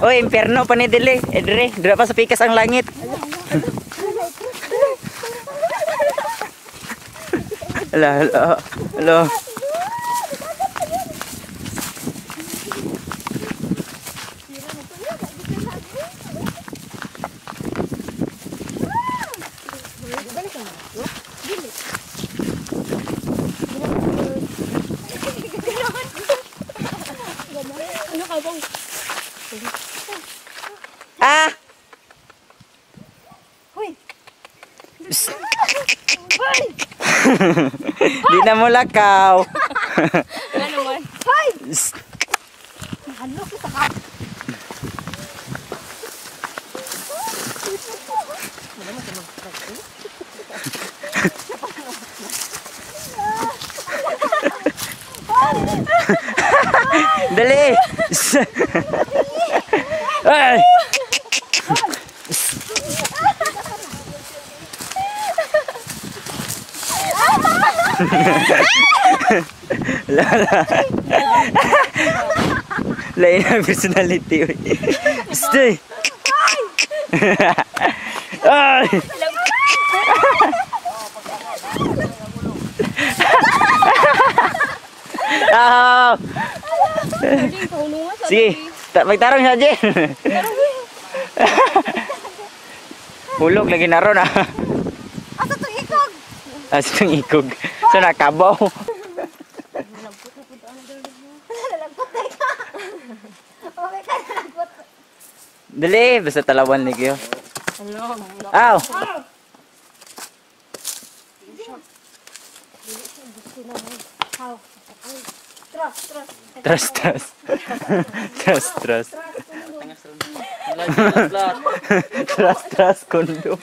Oy, impyerno pa ni dili. Edre, dira pa sa pikas ang langit. Ala, ala, ala. Ah! Hoy. Di na mo lakaw. Ano naman? Hoy! Ano kita ka? Dali! Ay! Lala. Lain ang personality. Stay. Ay! Ah! Sige, magtarong siya, Jen. Hulog lagi na ron, ah. Asa to ikog? Asa itong ikog. So, nakabaw. Nalagpot na ka. Okay ka, nalagpot. Dali, basta talawan ni kayo. Hello. Aw! Trust. Trust, kondo.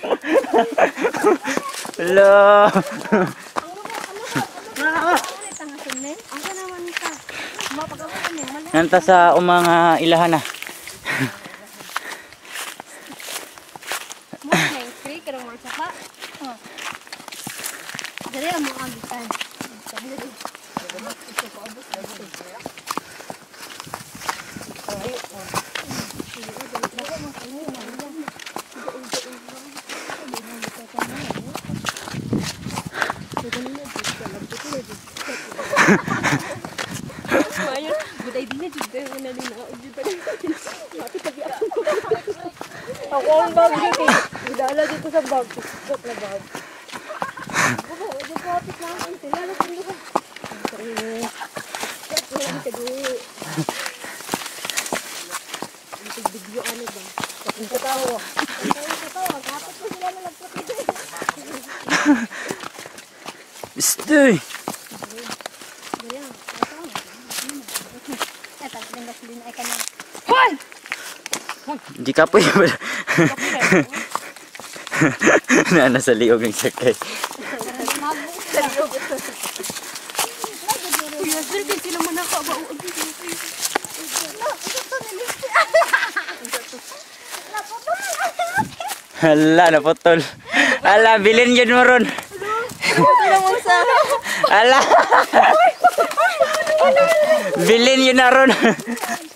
Hello. Nanta sa umang ilahan na. Good idea juga na din ako dito. Ako ang bag dito. Idala dito sa bag. Stop na bag. Ako, di ko apit lang ang sila na kundo ka. Video ano ba? Kapag katawa. Kapag mo sila na nagpapit. Stay. Hoy! Hindi ka po yung nasa liog ng sakay. Kuya, sir, kasi naman nakabao. Hala, naputol. Hala, bilin yun mo ron. Hala. Bilin yun na ron.